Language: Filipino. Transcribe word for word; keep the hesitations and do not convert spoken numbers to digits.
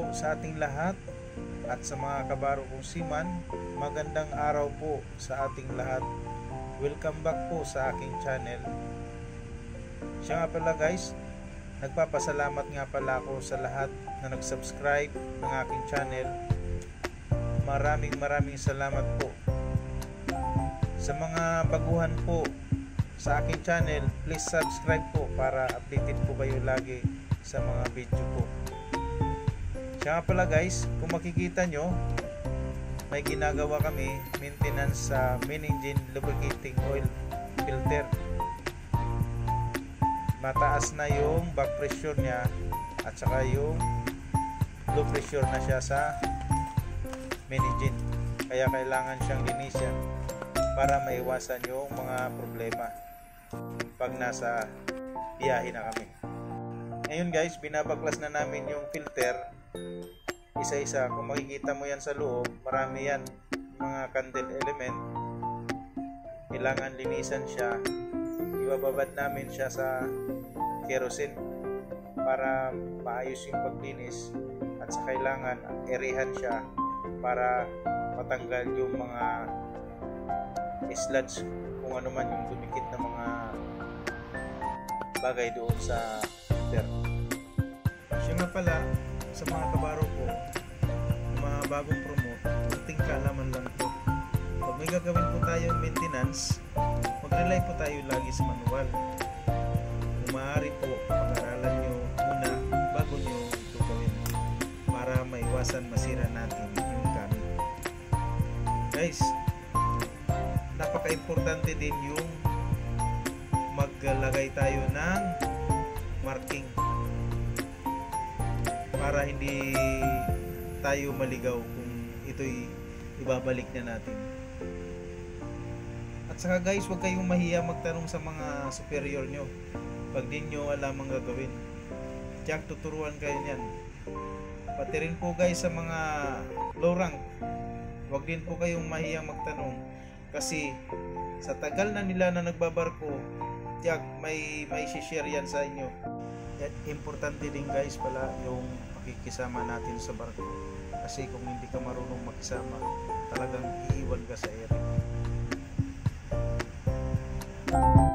sa ating lahat at sa mga kabaro kong seaman. Magandang araw po sa ating lahat. Welcome back po sa aking channel. Siya nga pala guys, nagpapasalamat nga pala ako sa lahat na nag-subscribe ng aking channel. Maraming maraming salamat po. Sa mga baguhan po sa aking channel, please subscribe po para updated po kayo lagi sa mga video po. Siya nga pala guys, kung makikita nyo, may ginagawa kami maintenance sa main engine lubricating oil filter. Mataas na yung back pressure nya at saka yung low pressure na siya sa main engine, kaya kailangan siyang linisan para maiwasan yung mga problema pag nasa biyahe na kami. Ngayon guys, binabaklas na namin yung filter isa-isa. Kung makikita mo yan sa loob, marami yan, mga candle element. Kailangan linisan siya. Ibababad namin siya sa kerosene para maayos yung paglinis, at sa kailangan erihan siya para matanggal yung mga sludge, kung ano man yung dumikit na mga bagay doon sa filter. Siya nga pala, sa mga kabaro ko, mga bagong promote, konting kaalaman lang po. Pag may gagawin po tayong maintenance, mag-rely po tayo lagi sa manual. Kung maaari po, pag-aralan nyo muna bago nyo ito gawin para maiwasan masira natin yung gamit. Guys, napaka-importante din yung maglagay tayo ng marking para hindi tayo maligaw kung ito'y ibabalik na natin. At saka guys, huwag kayong mahiya magtanong sa mga superior nyo pag di nyo alam ang gagawin. Tiyak, tuturuan kayo niyan. Pati rin po guys sa mga low rank, huwag din po kayong mahiyang magtanong, kasi sa tagal na nila na nagbabarko, tiyak may may share yan sa inyo. At importante din guys pala yung pakikisama natin sa barko, kasi kung hindi ka marunong makisama, talagang iiwan ka sa ere.